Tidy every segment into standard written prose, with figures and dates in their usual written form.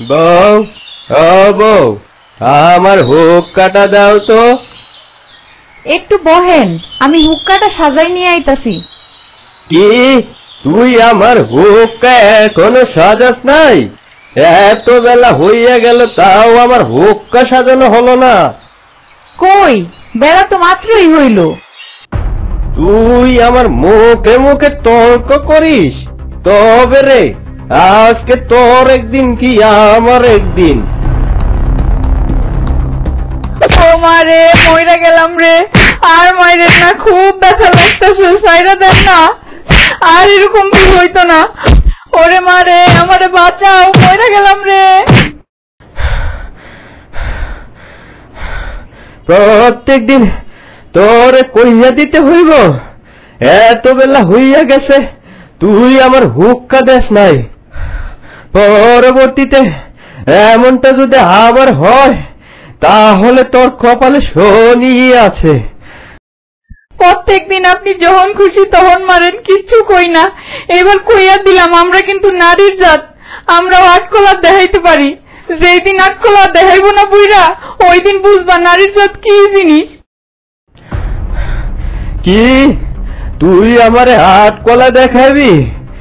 বউ, ও বউ, আমার হুক্কাটা দাও তো। একটু বহেন, আমি হুক্কাটা সাজাই নিয়ে আইতাছি। কি, তুই আমার হুক্কা এখনো সাজাস নাই? এত বেলা হইয়া গেল তাও আমার হুক্কা সাজানো হলো না। কই, বেলা তো মাত্রই হইল। তুই আমার মুখে মুখে তর্ক করিস? তবে রে, আজকে তোর একদিন কি আমার একদিন। ও মারে, মইরা গেলাম রে। আর মাইরে না, খুব ব্যথা লাগতেছে, সাইরা দেন না। আর এরকম কি হইতো না। ওরে মারে, আমারে বাঁচাও, মইরা গেলাম রে। প্রত্যেক দিন তোরে কইয়া দিতে হইব? এত বেলা হইয়া গেছে, তুই আমার হুক্কা দেস নাই। পরবর্তীতে এমনটা যদি আবার হয়, তাহলে তোর কপালে শনি আছে। প্রত্যেক দিন আপনি যখন খুশি তখন মারেন, কিচ্ছু কই না। এবার কইয়া দিলাম, আমরা কিন্তু নারীর জাত, আমরাও আটকলা দেখাইতে পারি। যেই দিন আটকলা দেখাইব না বুইরা, ওই দিন বুঝবা নারীর জাত কি জিনিস। কি, তুই আমারে আটকলা দেখাবি?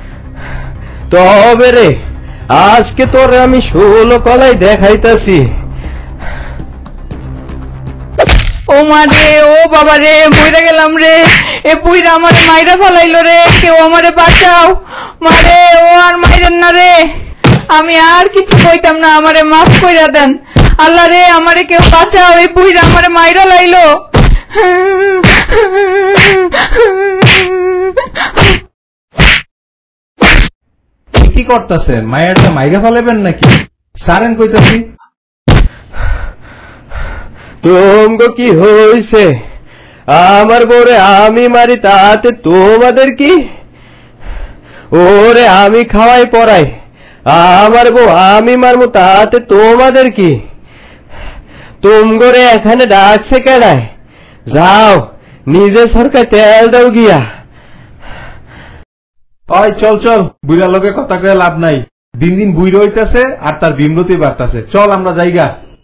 তবে রে, আজকে তোরে আমি 16 কলাই দেখাইতাছি। ও মা রে, ও বাবা রে, মইরা গেলাম রে। এ বুইরা আমারে মাইরা ফেলাইলো রে, কেউ আমারে বাঁচাও। মারে, ও আর মাইরেন না রে। আমি আর কিছু কইতাম না, আমারে মাফ কইরা দেন। আল্লাহ রে, আমারে কেউ বাঁচাও, এই বুইরা আমারে মাইরা লাইলো। কি করতেছেন? মায়েরটা মাইরা ফেলাবেন নাকি? সারেন কইতাছি। তোমগো কি হইছে? আমার বউরে আমি মারি, তাতে তোমাদের কি? ওরে আমি খাওয়াই পড়াই, আমার বউ আমি মারবো, তাতে তোমাদের কি? তোমগোরে এখানে ডাকছে কেডায়? যাও, নিজে সরকার তেল দাও গিয়া। ওই চল চল, বুইরার লগে কথা কয়ে লাভ নাই। দিন দিন বুইরা হইতাছে আর তার বিমরতি বাড়তাছে। চল আমরা যাইগা।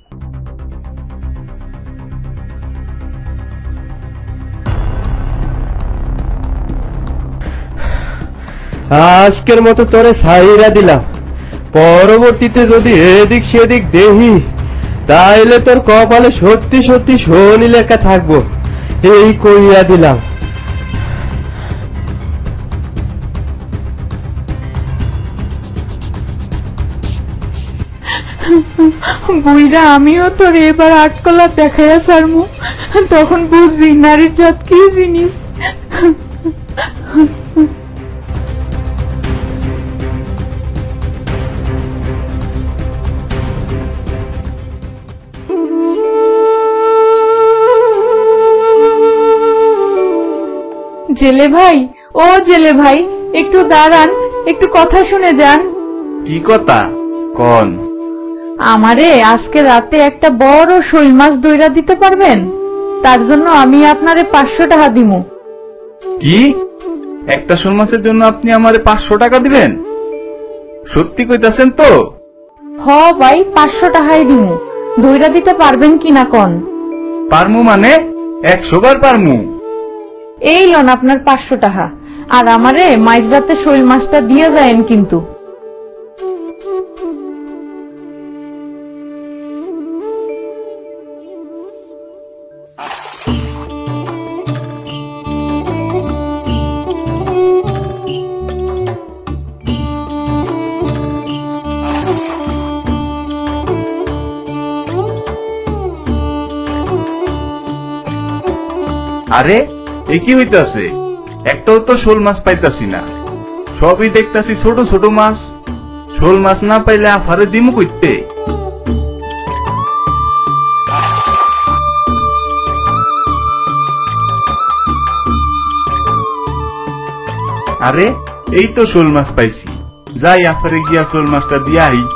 আজকের মতো তোরে ছাইরা দিলাম। পরবর্তীতে যদি এদিক সেদিক দেখি, তাইলে তোর কপালে সত্যি সত্যি শনি লেখা থাকবো, এই কইয়া দিলাম। বুইরা, আমিও তোর এবার আটকলা দেখাইয়া ছাড়মু, তখন বুঝবি নারীর জাত কি জিনিস। জেলে ভাই, ও জেলে ভাই, একটু দাঁড়ান, একটু কথা শুনে যান। কি কথা কোন? আমারে আজকে রাতে একটা বড় শৈল মাছ দইরা দিতে পারবেন? তার জন্য আমি আপনারে 500 টাকা দিমু। কি, একটা শোল মাছের জন্য আপনি আমারে 500 টাকা দিবেন? সত্যি কইতাছেন তো? হ ভাই, 500 টাকাই দিমু। দইরা দিতে পারবেন কিনা কোন? পারমু মানে 100 বার পারমু। এই লন আপনার 500 টাকা, আর আমারে মাঝ রাতে শৈল মাছটা দিয়ে যায়েন কিন্তু। আরে এ কি হইতাছে? একটাও তো শোল মাছ পাইতাছি না, সবই দেখতাছি ছোট ছোট মাছ। শোল মাছ না পাইলে আফারে দিমু কইতে? আরে এই তো শোল মাছ পাইছি, যাই আফারে গিয়া শোল মাছটা দিয়া আই।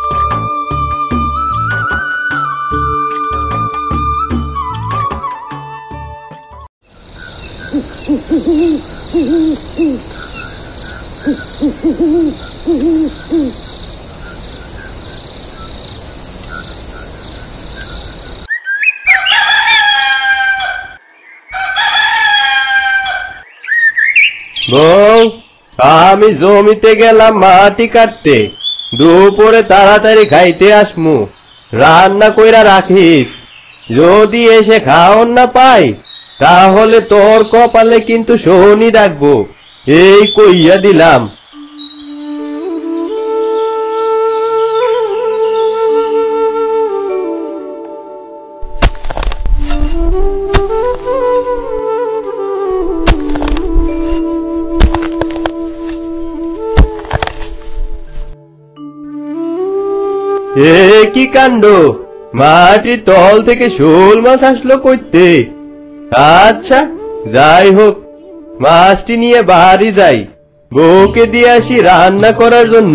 বউ, আমি জমিতে গেলাম মাটি কাটতে, দুপুরে তাড়াতাড়ি খাইতে আসমু, রান্না কইরা রাখিস। যদি এসে খাওন না পাই তাহলে তোর কপালে কিন্তু শনি ডাকবো, এই কইয়া দিলাম। এ কি কাণ্ড, মাটির তল থেকে শোল মাছ আসলো কইতে। আচ্ছা যাই হোক, মাছটি নিয়ে বাড়ি যাই, বউকে দিয়ে আসি রান্না করার জন্য।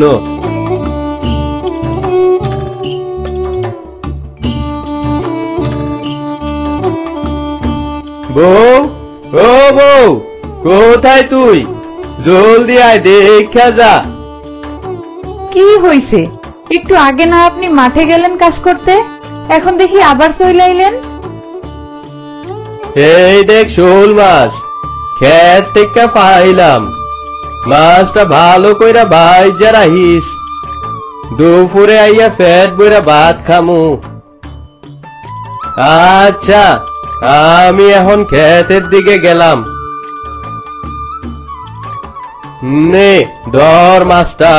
বউ, ও বউ, কোথায় তুই? জলদি আয়, দেখা যা। কি হইছে? একটু আগে না আপনি মাঠে গেলেন কাজ করতে, এখন দেখি আবার চলে আইলেন। এই দেখ শোল মাছ, ক্ষেত থেকে পাইলাম। মাছটা ভালো কইরা ভাইজা রাখিস, দুপুরে আইয়া পেট বইরা ভাত খামু। আচ্ছা, আমি এখন ক্ষেতের দিকে গেলাম। নে ধর মাছটা।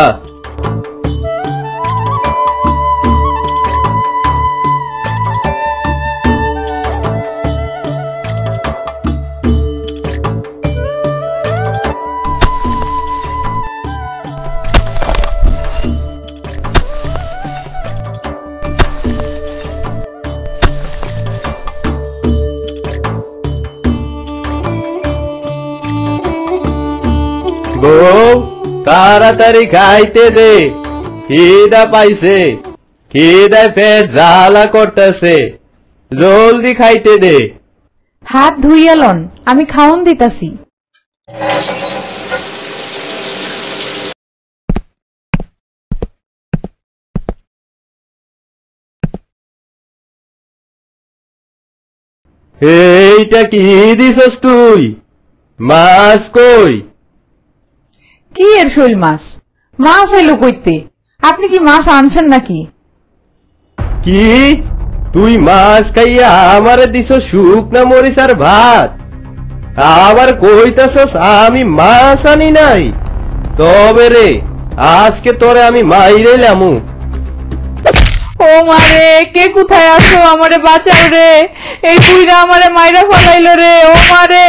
বউ, তাড়াতাড়ি খাইতে দে, খিদা পাইছে, খিদায় পেট জ্বালা করতেছে, জলদি খাইতে দে। হাত ধুইয়ালন, আমি খাওন দিতাছি। এইটা কি দিছস তুই? মাছ কই? কি এর শৈল মাছ? মাছ এলো কইতে? আপনি কি মাছ আনছেন নাকি? কি তুই মাছ খাইয়া আমারে দিছ শুকনা মরিচ আর ভাত, আবার কইতাছস আমি মাছ আনি নাই? তবে রে, আজকে তোরে আমি মাইরেলামু। ও মারে, কে কোথায় আসো? আমারে বাঁচাও রে, এই বুইরা আমারে মাইরা ফলাইলো রে। ও মারে,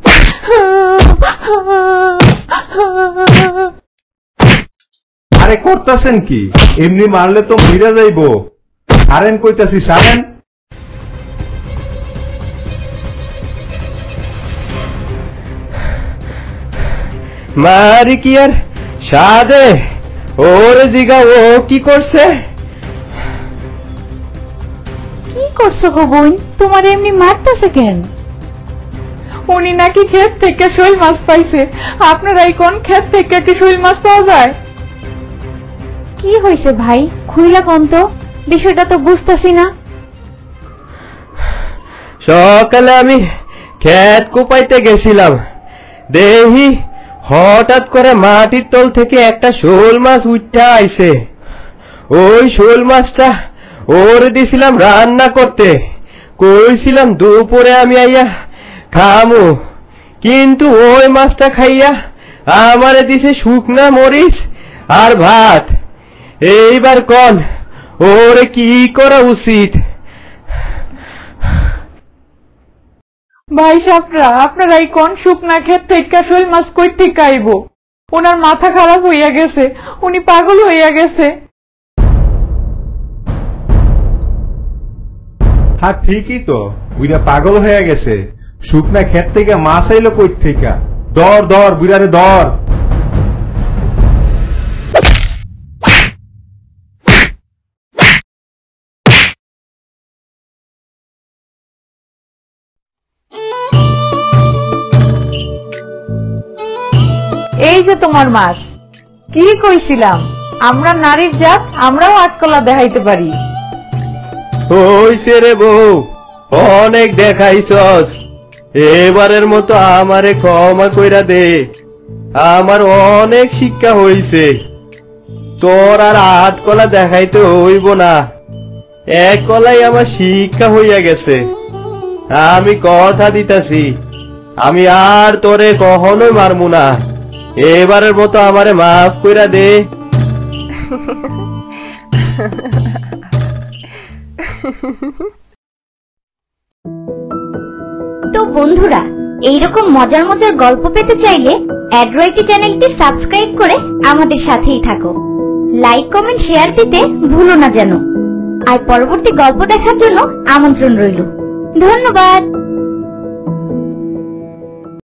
আরে করতেছেন কি? এমনি মারলে তো মইরা যাইবো। সারেন কইতাছি, সারেন। মারি কি আর সাদে? ওরে জিগা, ও কি করছে? কি করছো গো বোন? তোমার এমনি মারতেছে কেন? উনি নাকি ক্ষেত থেকে শৈল মাছ পাইছে। আপনারাই কোন ক্ষেত থেকে কি শৈল মাছ পাওয়া যায়? কি হয়েছে ভাই, খুইলা কোন তো, বিষয়টা তো বুঝতেছি না। সকালে আমি ক্ষেত কোপাইতে গেছিলাম, দেখি হঠাৎ করে মাটির তল থেকে একটা শোল মাছ উঠা আইছে। ওই শোল মাছটা ওরে দিছিলাম রান্না করতে, কইছিলাম দুপুরে আমি আইয়া খামু, কিন্তু ওই মাছটা খাইয়া আমারে দিছে শুকনা মরিচ আর ভাত। এইবার কোন ওরে কি করা উচিত? ভাই সাপরা, আপনারাই কোন শুকনা ক্ষেত থেকে শৈল মাছ কই থেকে আইব? ওনার মাথা খারাপ হইয়া গেছে, উনি পাগল হইয়া গেছে। হ্যাঁ ঠিকই তো, বুইরা পাগল হয়ে গেছে। শুকনা ক্ষেত থেকে মাছ আইলো কই থেকে? ধর ধর বুইরারে ধর। এই যে তোমার মাছ। কি কইছিলাম, আমরা নারীর জাত, আমরাও আটকলা দেখাইতে পারি। হইছে রে বউ, অনেক দেখাইছস, এবারের মতো আমারে ক্ষমা কইরা দে। আমার অনেক শিক্ষা হইছে। তোর আর 8 কলা দেখাইতে হইব না, 1 কলাই আমার শিক্ষা হইয়া গেছে। আমি কথা দিতাছি, আমি আর তোরে কখনোই মারমু না। এবারের মতো আমারে মাফ কইরা দে। তো বন্ধুরা, এইরকম মজার মজার গল্প পেতে চাইলে অ্যাড্রয়েটি চ্যানেলটি সাবস্ক্রাইব করে আমাদের সাথেই থাকো। লাইক, কমেন্ট, শেয়ার দিতে ভুলো না যেন। আর পরবর্তী গল্প দেখার জন্য আমন্ত্রণ রইল। ধন্যবাদ।